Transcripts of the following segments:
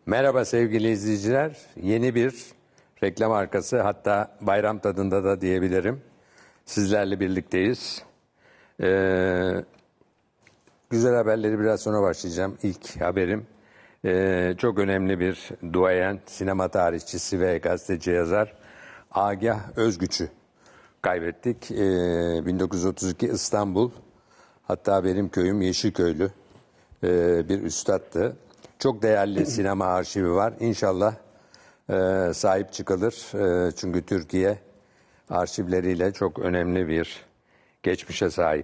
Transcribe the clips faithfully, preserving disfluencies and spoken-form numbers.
Merhaba sevgili izleyiciler. Yeni bir reklam arkası, hatta bayram tadında da diyebilirim. Sizlerle birlikteyiz. Ee, güzel haberleri biraz sonra başlayacağım. İlk haberim ee, çok önemli bir duayen, sinema tarihçisi ve gazeteci yazar Agah Özgüç'ü kaybettik. Ee, bin dokuz yüz otuz iki İstanbul, hatta benim köyüm Yeşilköylü ee, bir üstattı. Çok değerli sinema arşivi var. İnşallah e, sahip çıkılır. E, çünkü Türkiye arşivleriyle çok önemli bir geçmişe sahip.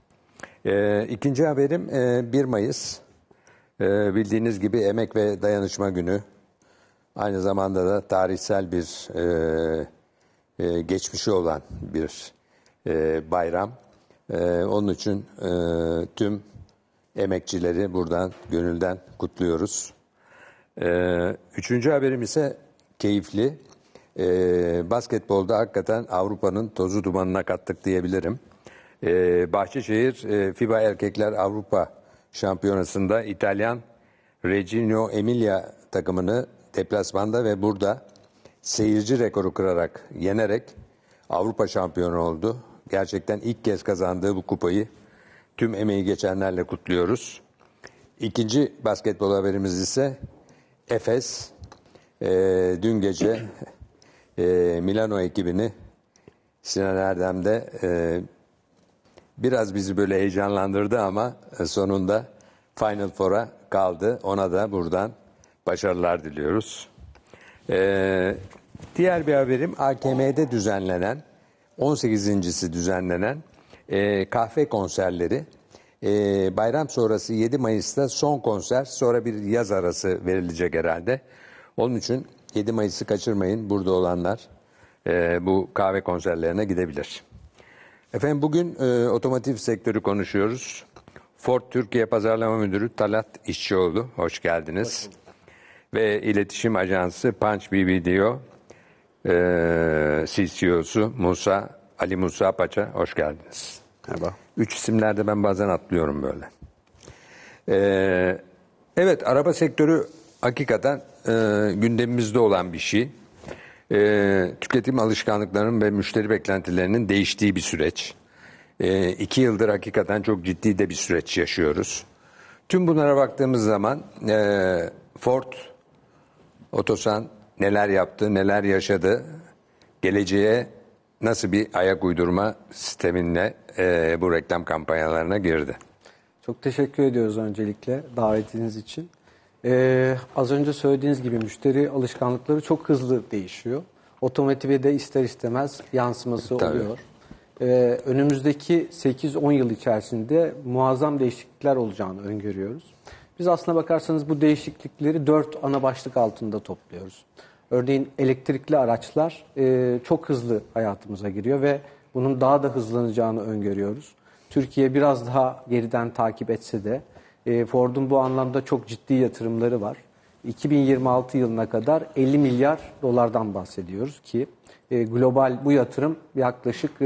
E, ikinci haberim e, bir Mayıs. E, bildiğiniz gibi Emek ve Dayanışma Günü. Aynı zamanda da tarihsel bir e, e, geçmişi olan bir e, bayram. E, onun için e, tüm emekçileri buradan gönülden kutluyoruz. Ee, üçüncü haberim ise keyifli. Ee, basketbolda hakikaten Avrupa'nın tozu dumanına kattık diyebilirim. Ee, Bahçeşehir e, FIBA Erkekler Avrupa Şampiyonası'nda İtalyan Reggio Emilia takımını deplasmanda ve burada seyirci rekoru kırarak, yenerek Avrupa şampiyonu oldu. Gerçekten ilk kez kazandığı bu kupayı tüm emeği geçenlerle kutluyoruz. İkinci basketbol haberimiz ise Efes e, dün gece e, Milano ekibini Sinan Erdem'de e, biraz bizi böyle heyecanlandırdı ama sonunda Final Four'a kaldı. Ona da buradan başarılar diliyoruz. E, diğer bir haberim A K M'de düzenlenen, on sekizincisi düzenlenen e, kahve konserleri. Ee, bayram sonrası yedi Mayıs'ta son konser, sonra bir yaz arası verilecek herhalde. Onun için yedi Mayıs'ı kaçırmayın. Burada olanlar e, bu kahve konserlerine gidebilir. Efendim bugün e, otomotiv sektörü konuşuyoruz. Ford Türkiye Pazarlama Müdürü Talat İşçioğlu, hoş geldiniz. Hoş Ve İletişim Ajansı Punch B B D O e, C C O'su Musa Ali Musa Paça, hoş geldiniz. Merhaba. Üç isimlerde ben bazen atlıyorum böyle. Ee, evet, araba sektörü hakikaten e, gündemimizde olan bir şey. E, tüketim alışkanlıklarının ve müşteri beklentilerinin değiştiği bir süreç. E, iki yıldır hakikaten çok ciddi de bir süreç yaşıyoruz. Tüm bunlara baktığımız zaman e, Ford Otosan neler yaptı, neler yaşadı, geleceğe nasıl bir ayak uydurma sisteminle e, bu reklam kampanyalarına girdi? Çok teşekkür ediyoruz öncelikle davetiniz için. Ee, az önce söylediğiniz gibi müşteri alışkanlıkları çok hızlı değişiyor. Otomotive de ister istemez yansıması Tabii. oluyor. Ee, önümüzdeki sekiz on yıl içerisinde muazzam değişiklikler olacağını öngörüyoruz. Biz aslına bakarsanız bu değişiklikleri dört ana başlık altında topluyoruz. Örneğin elektrikli araçlar e, çok hızlı hayatımıza giriyor ve bunun daha da hızlanacağını öngörüyoruz. Türkiye biraz daha geriden takip etse de e, Ford'un bu anlamda çok ciddi yatırımları var. iki bin yirmi altı yılına kadar elli milyar dolardan bahsediyoruz ki e, global bu yatırım yaklaşık e,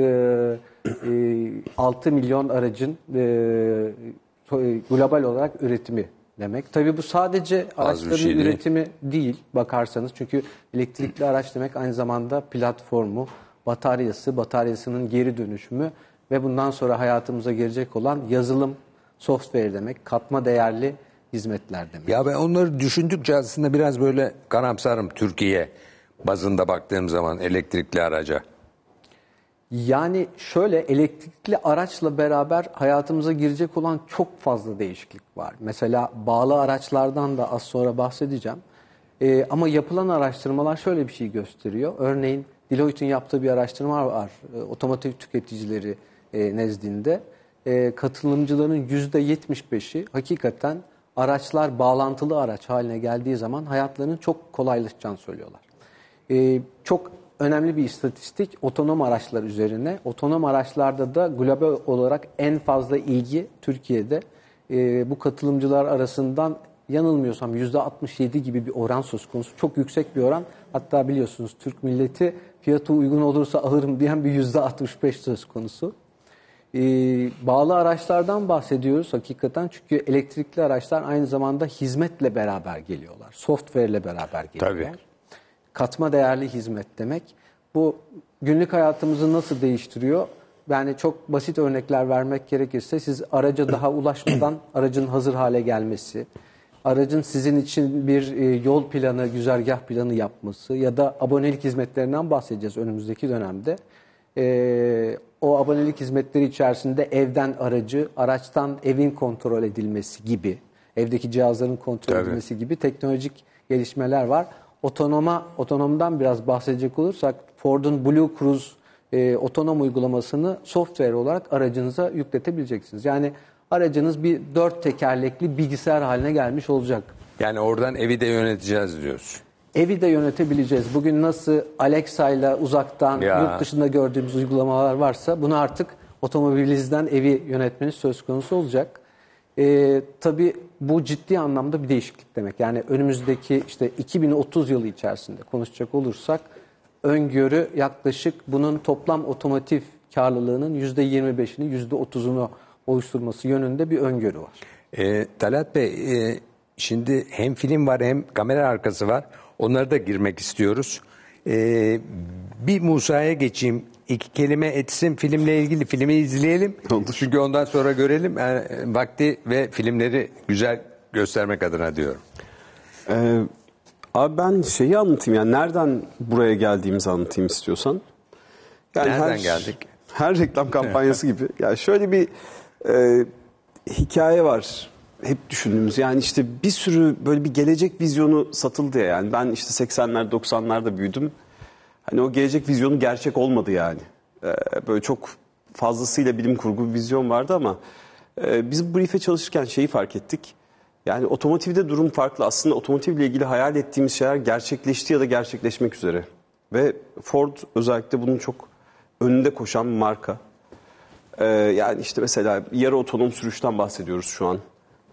e, altı milyon aracın e, global olarak üretimi demek. Tabii bu sadece araçların şey değil. üretimi değil bakarsanız. Çünkü elektrikli araç demek aynı zamanda platformu, bataryası, bataryasının geri dönüşümü ve bundan sonra hayatımıza girecek olan yazılım, software demek, katma değerli hizmetler demek. Ya ben onları düşündükçe aslında biraz böyle karamsarım Türkiye bazında baktığım zaman elektrikli araca. Yani şöyle, elektrikli araçla beraber hayatımıza girecek olan çok fazla değişiklik var. Mesela bağlı araçlardan da az sonra bahsedeceğim. Ee, ama yapılan araştırmalar şöyle bir şey gösteriyor. Örneğin Deloitte'in yaptığı bir araştırma var. E, otomotiv tüketicileri e, nezdinde. E, katılımcıların yüzde yetmiş beşi hakikaten araçlar bağlantılı araç haline geldiği zaman hayatlarının çok kolaylaşacağını söylüyorlar. E, çok önemli bir istatistik otonom araçlar üzerine. Otonom araçlarda da global olarak en fazla ilgi Türkiye'de. E, bu katılımcılar arasından yanılmıyorsam yüzde altmış yedi gibi bir oran söz konusu. Çok yüksek bir oran. Hatta biliyorsunuz Türk milleti fiyatı uygun olursa alırım diyen bir yüzde altmış beş söz konusu. e, bağlı araçlardan bahsediyoruz hakikaten. Çünkü elektrikli araçlar aynı zamanda hizmetle beraber geliyorlar. Software ile beraber geliyorlar. Tabii. Katma değerli hizmet demek. Bu günlük hayatımızı nasıl değiştiriyor? Yani çok basit örnekler vermek gerekirse siz araca daha ulaşmadan aracın hazır hale gelmesi, aracın sizin için bir e, yol planı, güzergah planı yapması ya da abonelik hizmetlerinden bahsedeceğiz önümüzdeki dönemde. E, o abonelik hizmetleri içerisinde evden aracı, araçtan evin kontrol edilmesi gibi, evdeki cihazların kontrol Tabii. edilmesi gibi teknolojik gelişmeler var. Otonoma, otonomdan biraz bahsedecek olursak Ford'un Blue Cruise e, otonom uygulamasını software olarak aracınıza yükletebileceksiniz. Yani aracınız bir dört tekerlekli bilgisayar haline gelmiş olacak. Yani oradan evi de yöneteceğiz diyorsun. Evi de yönetebileceğiz. Bugün nasıl Alexa ile uzaktan Ya. yurt dışında gördüğümüz uygulamalar varsa bunu artık otomobilinizden evi yönetmeniz söz konusu olacak. Ee, tabii bu ciddi anlamda bir değişiklik demek. Yani önümüzdeki işte iki bin otuz yılı içerisinde konuşacak olursak öngörü yaklaşık bunun toplam otomotiv karlılığının yüzde yirmi beşini yüzde otuzunu oluşturması yönünde bir öngörü var. E, Talat Bey, e, şimdi hem film var hem kamera arkası var. Onlara da girmek istiyoruz. E, bir Musa'ya geçeyim. İki kelime etsin filmle ilgili, filmi izleyelim. Olur. Çünkü ondan sonra görelim. Yani, vakti ve filmleri güzel göstermek adına diyorum. Ee, abi ben şeyi anlatayım, yani nereden buraya geldiğimizi anlatayım istiyorsan. Yani Nereden her, geldik? Her reklam kampanyası gibi. Yani şöyle bir e, hikaye var hep düşündüğümüz. Yani işte bir sürü böyle bir gelecek vizyonu satıldı ya. Yani ben işte seksenler doksanlarda büyüdüm. Hani o gelecek vizyonu gerçek olmadı yani. Ee, böyle çok fazlasıyla bilim kurgu bir vizyon vardı ama e, biz bu brief'e çalışırken şeyi fark ettik. Yani otomotivde durum farklı. Aslında otomotivle ilgili hayal ettiğimiz şeyler gerçekleşti ya da gerçekleşmek üzere. Ve Ford özellikle bunun çok önünde koşan bir marka. Ee, yani işte mesela yarı otonom sürüşten bahsediyoruz şu an.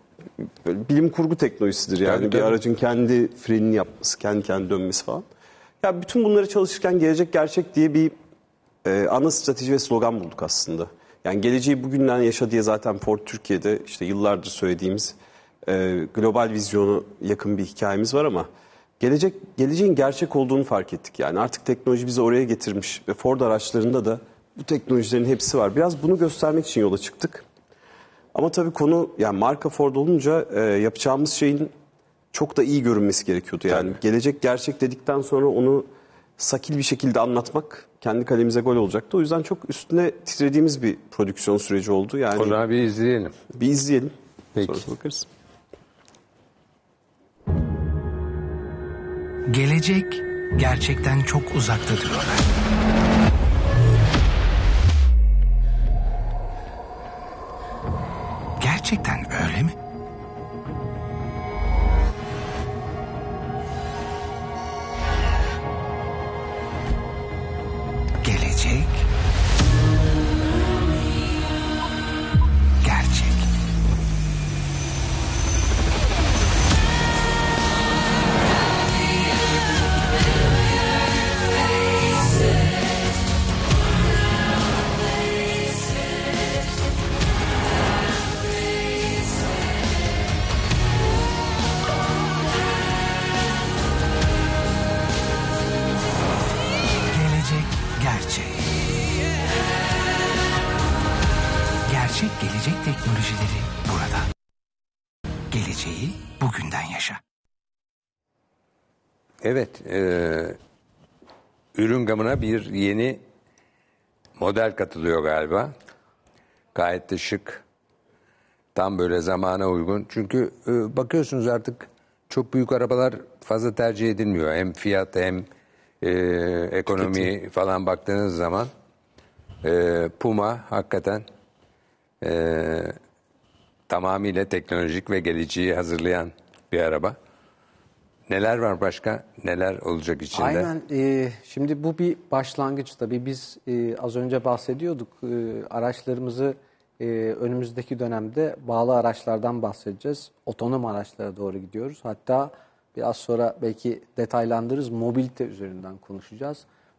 Böyle bilim kurgu teknolojisidir yani. Tabii, bir tabii. aracın kendi frenini yapması, kendi kendine dönmesi falan. Ya bütün bunları çalışırken gelecek gerçek diye bir e, ana strateji ve slogan bulduk aslında. Yani geleceği bugünden yaşa diye zaten Ford Türkiye'de işte yıllardır söylediğimiz e, global vizyonu yakın bir hikayemiz var ama gelecek geleceğin gerçek olduğunu fark ettik. Yani artık teknoloji bizi oraya getirmiş ve Ford araçlarında da bu teknolojilerin hepsi var. Biraz bunu göstermek için yola çıktık. Ama tabii konu yani marka Ford olunca e, yapacağımız şeyin çok da iyi görünmesi gerekiyordu. Yani Tabii. gelecek gerçek dedikten sonra onu sakil bir şekilde anlatmak kendi kalemize gol olacaktı. O yüzden çok üstüne titrediğimiz bir prodüksiyon süreci oldu. Yani O zaman bir izleyelim. bir izleyelim. Peki. Sonra bakarız. Gelecek gerçekten çok uzakta diyorlar. Gerçekten öyle mi? Gelecek gerçek. Gelecek gerçek. Gerçek gelecek teknolojileri burada. Geleceği bugünden yaşa. Evet, e, ürün gamına bir yeni model katılıyor galiba. Gayet de şık. Tam böyle zamana uygun. Çünkü e, bakıyorsunuz artık çok büyük arabalar fazla tercih edilmiyor. Hem fiyat hem e, ekonomi falan baktığınız zaman e, Puma hakikaten e, tamamıyla teknolojik ve geleceği hazırlayan bir araba. Neler var başka? Neler olacak içinde? Aynen. E, şimdi bu bir başlangıç tabii. Biz e, az önce bahsediyorduk. E, araçlarımızı e, önümüzdeki dönemde bağlı araçlardan bahsedeceğiz. Otonom araçlara doğru gidiyoruz. Hatta biraz sonra belki detaylandırırız. Mobilite üzerinden konuşacağız.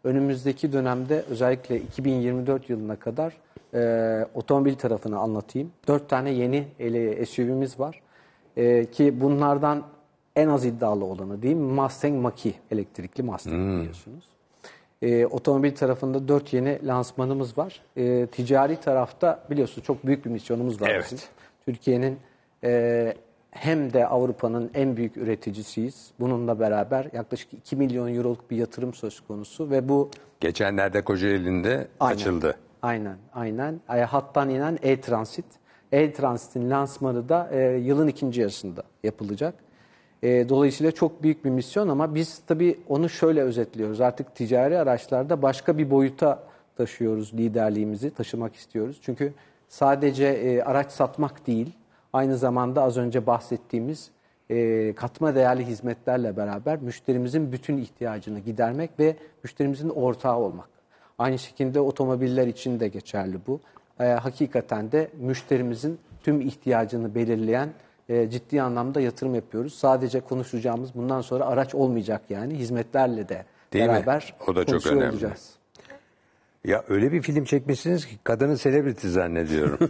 önümüzdeki dönemde özellikle iki bin yirmi dört yılına kadar e, otomobil tarafını anlatayım. Dört tane yeni S U V'miz var. E, ki bunlardan en az iddialı olanı diyeyim Mustang Mach-E, elektrikli Mustang hmm. biliyorsunuz. E, otomobil tarafında dört yeni lansmanımız var. E, ticari tarafta biliyorsunuz çok büyük bir misyonumuz var evet. bizim. Türkiye'nin e, hem de Avrupa'nın en büyük üreticisiyiz. Bununla beraber yaklaşık iki milyon euroluk bir yatırım söz konusu ve bu... Geçenlerde Kocaeli'nde aynen, açıldı. Aynen, aynen. Hattan inen E-Transit. E-Transit'in lansmanı da e, yılın ikinci yarısında yapılacak. E, dolayısıyla çok büyük bir misyon ama biz tabii onu şöyle özetliyoruz. Artık ticari araçlarda başka bir boyuta taşıyoruz liderliğimizi, taşımak istiyoruz. Çünkü sadece e, araç satmak değil, aynı zamanda az önce bahsettiğimiz e, katma değerli hizmetlerle beraber müşterimizin bütün ihtiyacını gidermek ve müşterimizin ortağı olmak. Aynı şekilde otomobiller için de geçerli bu. E, hakikaten de müşterimizin tüm ihtiyacını belirleyen e, ciddi anlamda yatırım yapıyoruz. Sadece konuşacağımız bundan sonra araç olmayacak yani hizmetlerle de değil beraber mi? O da çok önemli. olacağız. Ya öyle bir film çekmişsiniz ki kadını selebriti zannediyorum.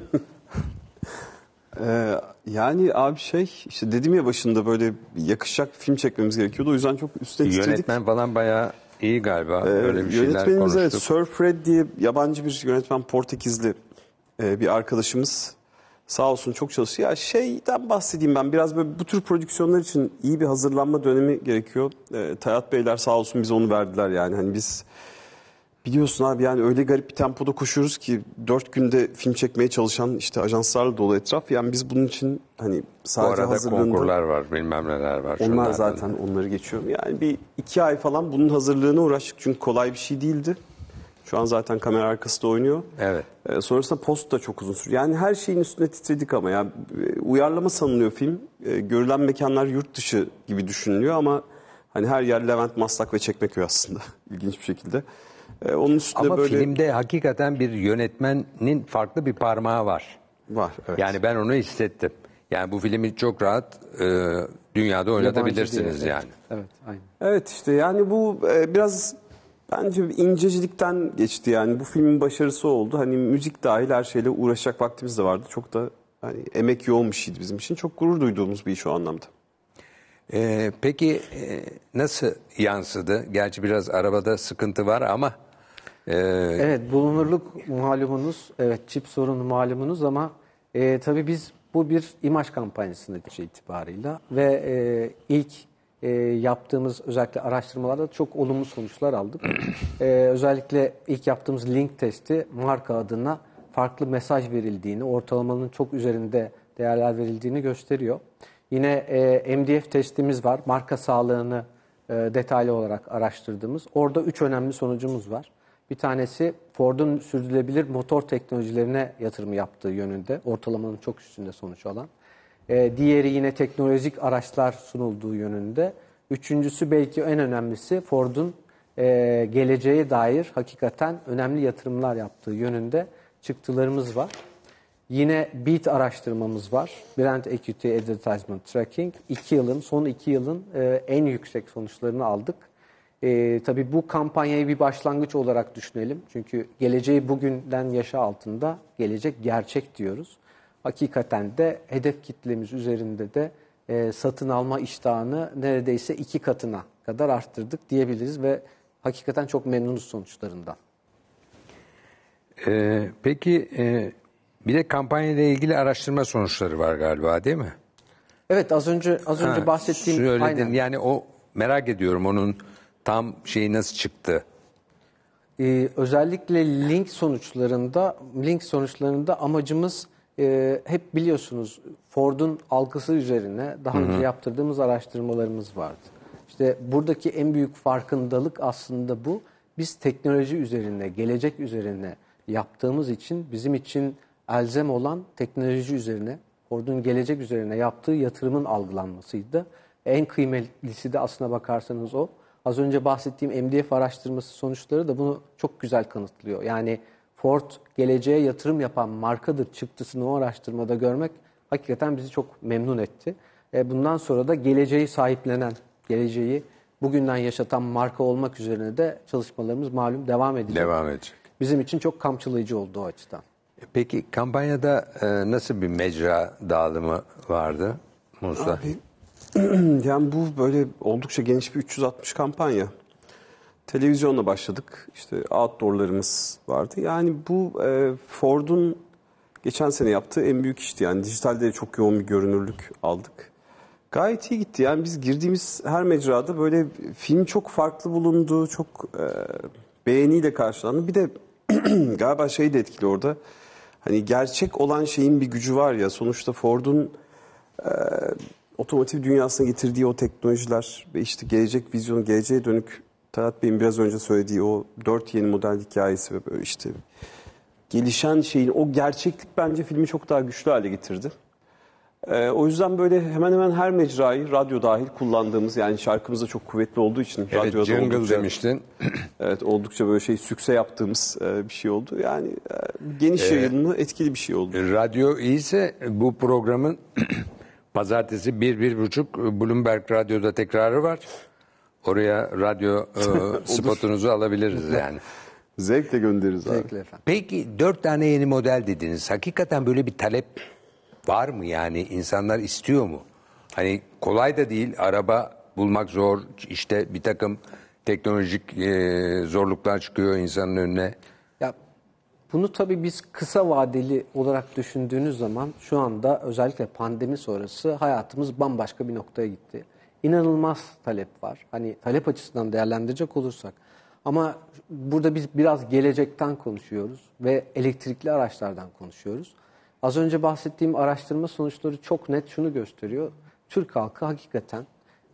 Ee, yani abi şey işte dedim ya başında böyle yakışacak bir film çekmemiz gerekiyordu. O yüzden çok üstüne titredik. Yönetmen falan bayağı iyi galiba. Ee, öyle bir şeyler yönetmenimiz evet, konuştuk. Sir Fred diye yabancı bir yönetmen, Portekizli e, bir arkadaşımız. Sağ olsun çok çalışıyor. Ya şeyden bahsedeyim ben. Biraz böyle bu tür prodüksiyonlar için iyi bir hazırlanma dönemi gerekiyor. E, Tayyat Beyler sağ olsun bize onu verdiler yani. Hani biz biliyorsun abi yani öyle garip bir tempoda koşuyoruz ki dört günde film çekmeye çalışan işte ajanslarla dolu etraf. Yani biz bunun için hani sadece Bu arada hazırlığında... konkurlar var, bilmem neler var. Onlar şunlardan. zaten onları geçiyorum. Yani bir iki ay falan bunun hazırlığına uğraştık. Çünkü kolay bir şey değildi. Şu an zaten kamera arkasında oynuyor. Evet. Ee, sonrasında post da çok uzun sürüyor. Yani her şeyin üstüne titredik ama ya e, uyarlama sanılıyor film. E, görülen mekanlar yurt dışı gibi düşünülüyor ama hani her yer Levent, Maslak ve Çekmeköy aslında ilginç bir şekilde. E, onun üstüne Ama böyle filmde hakikaten bir yönetmenin farklı bir parmağı var. var. Evet. Yani ben onu hissettim. Yani bu filmi çok rahat e, dünyada oynatabilirsiniz değil, yani. Evet, evet, aynen. Evet işte yani bu e, biraz bence incecilikten geçti yani. Bu filmin başarısı oldu. Hani müzik dahil her şeyle uğraşacak vaktimiz de vardı. Çok da hani emek yoğun bir şeydi bizim için. Çok gurur duyduğumuz bir iş o anlamda. E, peki e, nasıl yansıdı? Gerçi biraz arabada sıkıntı var ama... E, Evet, bulunurluk malumunuz, evet çip sorunu malumunuz ama e, tabii biz bu bir imaj kampanyası netice itibarıyla ve e, ilk e, yaptığımız özellikle araştırmalarda çok olumlu sonuçlar aldık. e, özellikle ilk yaptığımız link testi marka adına farklı mesaj verildiğini, ortalamanın çok üzerinde değerler verildiğini gösteriyor. Yine e, M D F testimiz var, marka sağlığını e, detaylı olarak araştırdığımız. Orada üç önemli sonucumuz var. Bir tanesi Ford'un sürdürülebilir motor teknolojilerine yatırım yaptığı yönünde. Ortalamanın çok üstünde sonuç alan. Ee, diğeri yine teknolojik araçlar sunulduğu yönünde. Üçüncüsü belki en önemlisi Ford'un e, geleceğe dair hakikaten önemli yatırımlar yaptığı yönünde çıktılarımız var. Yine Beat araştırmamız var. Brand Equity Advertisement Tracking. İki yılın, son iki yılın e, en yüksek sonuçlarını aldık. Ee, tabii bu kampanyayı bir başlangıç olarak düşünelim. Çünkü geleceği bugünden yaşa altında, gelecek gerçek diyoruz. Hakikaten de hedef kitlemiz üzerinde de e, satın alma iştahını neredeyse iki katına kadar arttırdık diyebiliriz ve hakikaten çok memnunuz sonuçlarından. e, peki e, bir de kampanyayla ilgili araştırma sonuçları var galiba değil mi? Evet, az önce az önce Ha, bahsettiğim söyledin. aynen. Yani o merak ediyorum onun tam şeyi nasıl çıktı? Ee, özellikle link sonuçlarında link sonuçlarında amacımız e, hep biliyorsunuz Ford'un algısı üzerine daha önce yaptırdığımız araştırmalarımız vardı. İşte buradaki en büyük farkındalık aslında bu. Biz teknoloji üzerine, gelecek üzerine yaptığımız için bizim için elzem olan teknoloji üzerine, Ford'un gelecek üzerine yaptığı yatırımın algılanmasıydı. En kıymetlisi de aslına bakarsanız o. Az önce bahsettiğim M D F araştırması sonuçları da bunu çok güzel kanıtlıyor. Yani Ford geleceğe yatırım yapan markadır çıktısını o araştırmada görmek hakikaten bizi çok memnun etti. Bundan sonra da geleceği sahiplenen, geleceği bugünden yaşatan marka olmak üzerine de çalışmalarımız malum devam edecek. Devam edecek. Bizim için çok kamçılayıcı oldu o açıdan. Peki kampanyada e, nasıl bir mecra dağılımı vardı Musa? Abi, yani bu böyle oldukça geniş bir üç yüz altmış kampanya. Televizyonla başladık. İşte outdoor'larımız vardı. Yani bu e, Ford'un geçen sene yaptığı en büyük işti. Yani dijitalde çok yoğun bir görünürlük aldık. Gayet iyi gitti. Yani biz girdiğimiz her mecrada böyle film çok farklı bulundu. Çok e, beğeniyle karşılandı. Bir de galiba şey de etkili orada. Hani gerçek olan şeyin bir gücü var ya. Sonuçta Ford'un e, otomotiv dünyasına getirdiği o teknolojiler ve işte gelecek vizyonu, geleceğe dönük Talat Bey'in biraz önce söylediği o dört yeni model hikayesi ve böyle işte gelişen şeyin o gerçeklik bence filmi çok daha güçlü hale getirdi. Ee, o yüzden böyle hemen hemen her mecrayı radyo dahil kullandığımız, yani şarkımız da çok kuvvetli olduğu için Evet, radyoda jingle oldukça, demiştin. evet, oldukça böyle şey sükse yaptığımız e, bir şey oldu. Yani e, geniş yayınlı etkili bir şey oldu. Radyo iyiyse bu programın pazartesi bir bir buçuk Bloomberg Radyo'da tekrarı var. Oraya radyo e, spotunuzu alabiliriz yani. Zevkle göndeririz abi. Zevkle efendim. Peki dört tane yeni model dediniz. Hakikaten böyle bir talep var mı yani? İnsanlar istiyor mu? Hani kolay da değil. Araba bulmak zor. İşte bir takım teknolojik e, zorluklar çıkıyor insanın önüne. Ya bunu tabii biz kısa vadeli olarak düşündüğünüz zaman şu anda özellikle pandemi sonrası hayatımız bambaşka bir noktaya gitti. İnanılmaz talep var. Hani talep açısından değerlendirecek olursak. Ama burada biz biraz gelecekten konuşuyoruz ve elektrikli araçlardan konuşuyoruz. Az önce bahsettiğim araştırma sonuçları çok net şunu gösteriyor. Türk halkı hakikaten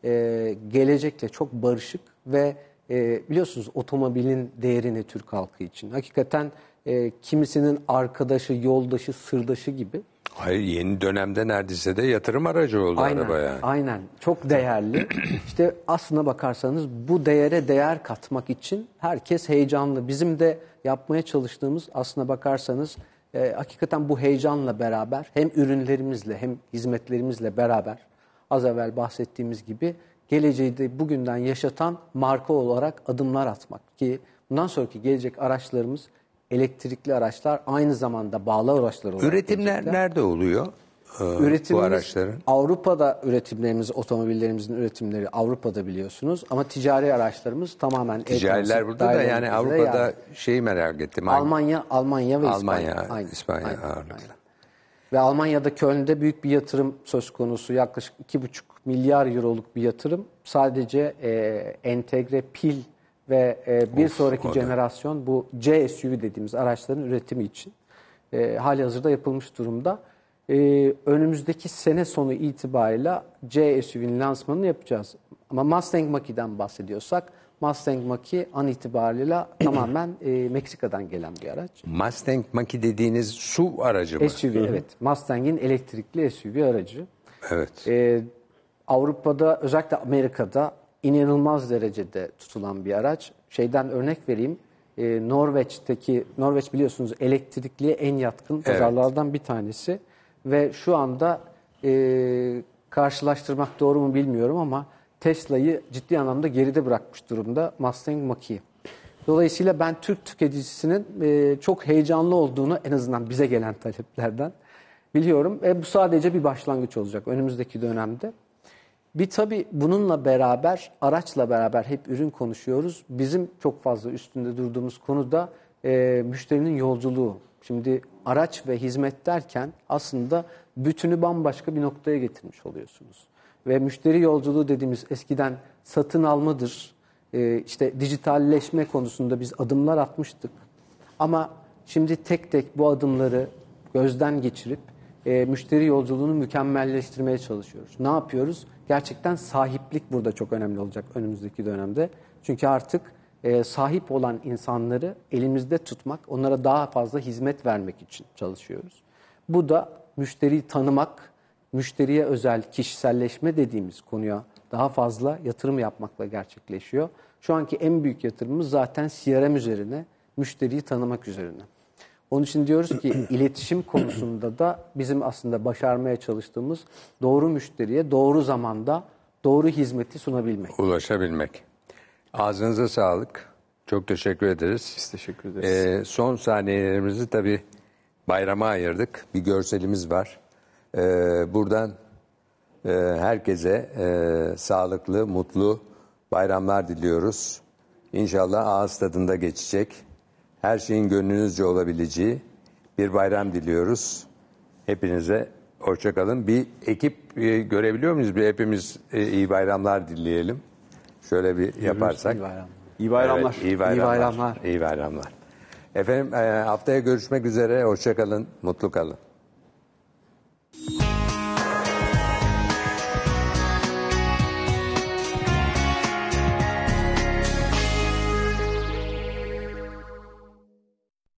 e, gelecekle çok barışık ve e, biliyorsunuz otomobilin değerini Türk halkı için. Hakikaten e, kimisinin arkadaşı, yoldaşı, sırdaşı gibi. Hayır, yeni dönemde neredeyse de yatırım aracı oldu Aynen, araba yani. aynen. Çok değerli. İşte aslına bakarsanız bu değere değer katmak için herkes heyecanlı. Bizim de yapmaya çalıştığımız aslına bakarsanız e, hakikaten bu heyecanla beraber hem ürünlerimizle hem hizmetlerimizle beraber az evvel bahsettiğimiz gibi geleceği de bugünden yaşatan marka olarak adımlar atmak. Ki bundan sonraki gelecek araçlarımız elektrikli araçlar, aynı zamanda bağlı araçlar olarak Üretimler gelecekler. nerede oluyor? Ee, bu Üretimimiz, araçların. Avrupa'da üretimlerimiz, otomobillerimizin üretimleri Avrupa'da biliyorsunuz. Ama ticari araçlarımız tamamen Ticariler burada da yani Avrupa'da yani. şeyi merak ettim. Almanya, Almanya ve Almanya, İspanya. Aynen, İspanya aynen, ağırlıklı. aynen. Ve Almanya'da Köln'de büyük bir yatırım söz konusu. Yaklaşık iki buçuk milyar euroluk bir yatırım. Sadece e, entegre pil ve e, bir Of, sonraki o da. jenerasyon bu C S U V dediğimiz araçların üretimi için e, hali hazırda yapılmış durumda. E, önümüzdeki sene sonu itibariyle C S U V'nin lansmanını yapacağız. Ama Mustang Mach-E'den bahsediyorsak Mustang Mach-E an itibariyle tamamen e, Meksika'dan gelen bir araç. Mustang Mach-E dediğiniz S U V aracı mı? S U V, evet. Mustang'in elektrikli S U V aracı. Evet. Ee, Avrupa'da, özellikle Amerika'da inanılmaz derecede tutulan bir araç. Şeyden örnek vereyim. Ee, Norveç'teki, Norveç biliyorsunuz elektrikliye en yatkın pazarlardan bir tanesi. Ve şu anda e, karşılaştırmak doğru mu bilmiyorum ama Tesla'yı ciddi anlamda geride bırakmış durumda Mustang Mach-E. Dolayısıyla ben Türk tüketicisinin e, çok heyecanlı olduğunu, en azından bize gelen taleplerden biliyorum. E, bu sadece bir başlangıç olacak önümüzdeki dönemde. Bir tabii bununla beraber, araçla beraber hep ürün konuşuyoruz. Bizim çok fazla üstünde durduğumuz konu da e, müşterinin yolculuğu. Şimdi araç ve hizmet derken aslında bütünü bambaşka bir noktaya getirmiş oluyorsunuz. Ve müşteri yolculuğu dediğimiz eskiden satın almadır, e, işte dijitalleşme konusunda biz adımlar atmıştık. Ama şimdi tek tek bu adımları gözden geçirip e, müşteri yolculuğunu mükemmelleştirmeye çalışıyoruz. Ne yapıyoruz? Gerçekten sahiplik burada çok önemli olacak önümüzdeki dönemde. Çünkü artık e, sahip olan insanları elimizde tutmak, onlara daha fazla hizmet vermek için çalışıyoruz. Bu da müşteriyi tanımak, müşteriye özel kişiselleşme dediğimiz konuya daha fazla yatırım yapmakla gerçekleşiyor. Şu anki en büyük yatırımımız zaten C R M üzerine, müşteriyi tanımak üzerine. Onun için diyoruz ki iletişim konusunda da bizim aslında başarmaya çalıştığımız doğru müşteriye doğru zamanda doğru hizmeti sunabilmek. Ulaşabilmek. Ağzınıza sağlık. Çok teşekkür ederiz. Biz teşekkür ederiz. Ee, son saniyelerimizi tabii bayrama ayırdık. Bir görselimiz var. Ee, buradan e, herkese e, sağlıklı, mutlu bayramlar diliyoruz. İnşallah ağız tadında geçecek. Her şeyin gönlünüzce olabileceği bir bayram diliyoruz. Hepinize hoşça kalın. Bir ekip e, görebiliyor muyuz? Bir hepimiz e, iyi bayramlar dileyelim. Şöyle bir yaparsak. İyi bayramlar. İyi bayramlar. Evet, iyi bayramlar. İyi bayramlar. İyi bayramlar. Efendim e, haftaya görüşmek üzere. Hoşça kalın. Mutlu kalın.